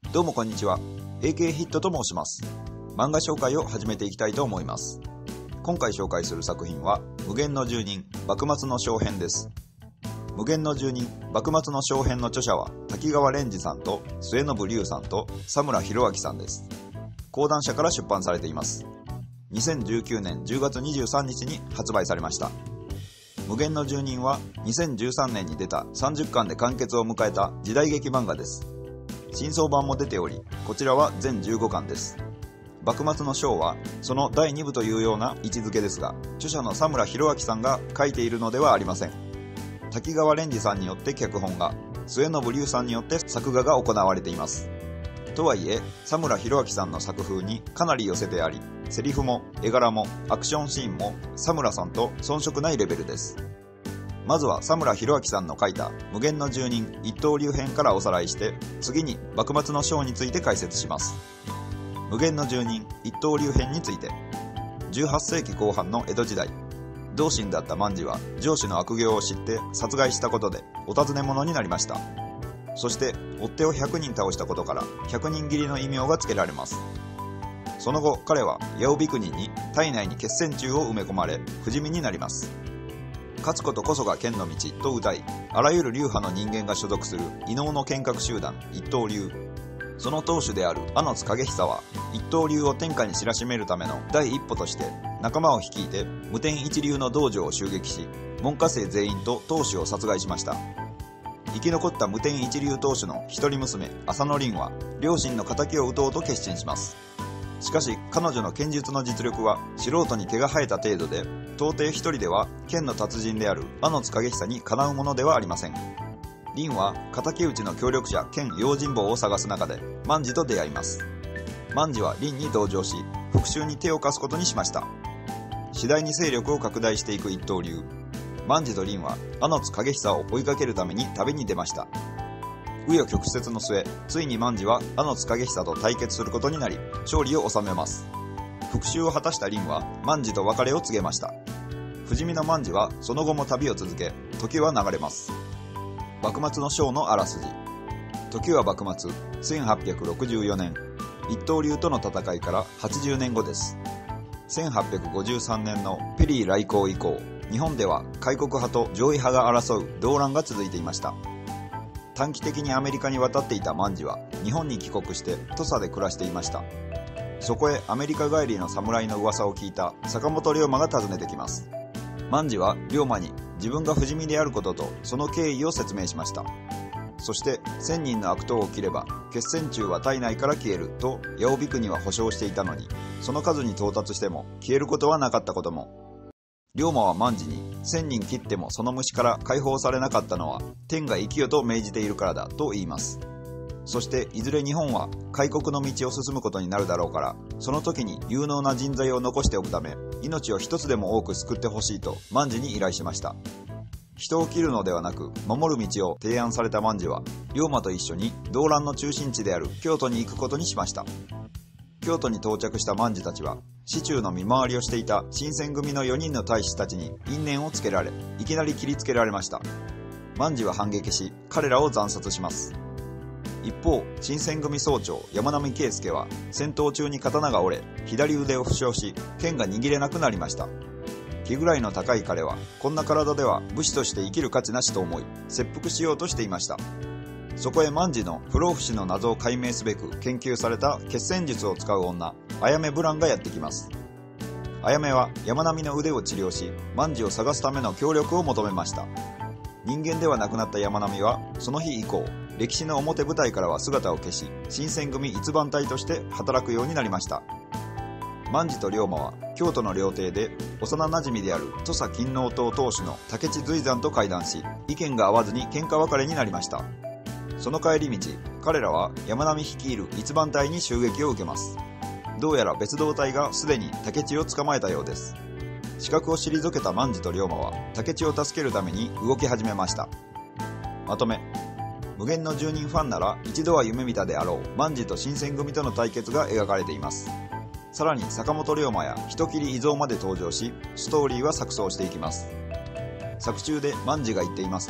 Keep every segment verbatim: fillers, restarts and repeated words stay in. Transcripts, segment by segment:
どうもこんにちは。 エーケー ヒットと申します。漫画紹介を始めていきたいと思います。今回紹介する作品は無限の住人幕末の小編です。無限の住人幕末の小編の著者は滝川蓮司さんと末信龍さんと佐村弘明さんです。講談社から出版されています。にせんじゅうきゅうねんじゅうがつにじゅうさんにちに発売されました。無限の住人はにせんじゅうさんねんに出たさんじゅっかんで完結を迎えた時代劇漫画です。新装版も出ており、こちらは全じゅうごかんです。幕末の章はそのだいにぶというような位置づけですが、著者の佐村弘明さんが書いているのではありません。滝川蓮司さんによって脚本が、末信龍さんによって作画が行われています。とはいえ、佐村弘明さんの作風にかなり寄せてあり、セリフも絵柄もアクションシーンも佐村さんと遜色ないレベルです。まずは佐村弘明さんの書いた無限の住人一刀流編からおさらいして、次に幕末の章について解説します。無限の住人一刀流編について、じゅうはっせいきこう半の江戸時代、同心だった万事は上司の悪行を知って殺害したことでお尋ね者になりました。そして追っ手をひゃくにん倒したことからひゃくにん斬りの異名が付けられます。その後彼は八尾比国に体内に血栓虫を埋め込まれ不死身になります。勝つことこそが剣の道と謳い、あらゆる流派の人間が所属する異能の剣客集団一刀流、その当主である阿津景久は一刀流を天下に知らしめるための第一歩として仲間を率いて無天一流の道場を襲撃し、門下生全員と当主を殺害しました。生き残った無天一流当主の一人娘浅野凛は両親の仇を討とうと決心します。しかし彼女の剣術の実力は素人に毛が生えた程度で、到底一人では剣の達人である阿津景久にかなうものではありません。凛は敵討ちの協力者兼用心棒を探す中で万事と出会います。万事は凛に同情し、復讐に手を貸すことにしました。次第に勢力を拡大していく一刀流、万事と凛は阿津景久を追いかけるために旅に出ました。紆余曲折の末、ついに万事は阿津景久と対決することになり勝利を収めます。復讐を果たした凛は万事と別れを告げました。不死身の万事はその後も旅を続け、時は流れます。幕末の章のあらすじ。時は幕末せんはっぴゃくろくじゅうよねん、一刀流との戦いからはちじゅうねんごです。せんはっぴゃくごじゅうさんねんのペリー来航以降、日本では開国派と攘夷派が争う動乱が続いていました。短期的にアメリカに渡っていた万事は日本に帰国して土佐で暮らしていました。そこへアメリカ帰りの侍の噂を聞いた坂本龍馬が訪ねてきます。万事は龍馬に自分が不死身であることとその経緯を説明しました。そしてせんにんの悪党を切れば血栓虫は体内から消えると八尾比国は保証していたのに、その数に到達しても消えることはなかったことも。龍馬は万事にせんにん切ってもその虫から解放されなかったのは天が生きよと命じているからだと言います。そしていずれ日本は開国の道を進むことになるだろうから、その時に有能な人材を残しておくため命を一つでも多く救ってほしいと万事に依頼しました。人を切るのではなく守る道を提案された万事は龍馬と一緒に動乱の中心地である京都に行くことにしました。京都に到着した万事たちは市中の見回りをしていた新選組のよにんの大使たちに因縁をつけられ、いきなり切りつけられました。万事は反撃し彼らを惨殺します。一方、新選組総長山並圭介は戦闘中に刀が折れ左腕を負傷し剣が握れなくなりました。気ぐらいの高い彼はこんな体では武士として生きる価値なしと思い切腹しようとしていました。そこへ万事の不老不死の謎を解明すべく研究された血栓術を使う女あやめブランがやってきます。あやめは山並の腕を治療し万事を探すための協力を求めました。人間ではなくなった山並はその日以降歴史の表舞台からは姿を消し、新選組一番隊として働くようになりました。万事と龍馬は京都の料亭で幼なじみである土佐勤王党当主の武智随山と会談し、意見が合わずに喧嘩別れになりました。その帰り道、彼らは山並率いる一番隊に襲撃を受けます。どうやら別動隊がすでに武智を捕まえたようです。死角を退けた万事と龍馬は武智を助けるために動き始めました。まとめ。無限の住人ファンなら一度は夢見たであろう万事と新選組との対決が描かれています。さらに坂本龍馬や人斬り伊蔵まで登場し、ストーリーは錯綜していきます。作中で万事が言っていますが、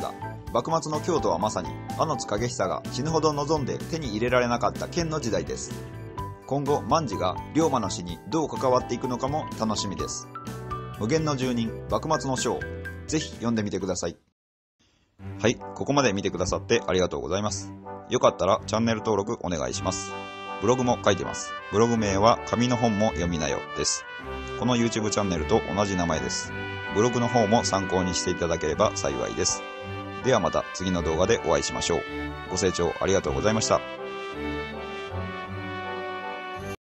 幕末の京都はまさにあの塚下久が死ぬほど望んで手に入れられなかった剣の時代です。今後万事が龍馬の死にどう関わっていくのかも楽しみです。無限の住人幕末の将、ぜひ読んでみてください。はい、ここまで見てくださってありがとうございます。よかったらチャンネル登録お願いします。ブログも書いてます。ブログ名は紙の本も読みなよです。この YouTube チャンネルと同じ名前です。ブログの方も参考にしていただければ幸いです。ではまた次の動画でお会いしましょう。ご清聴ありがとうございました。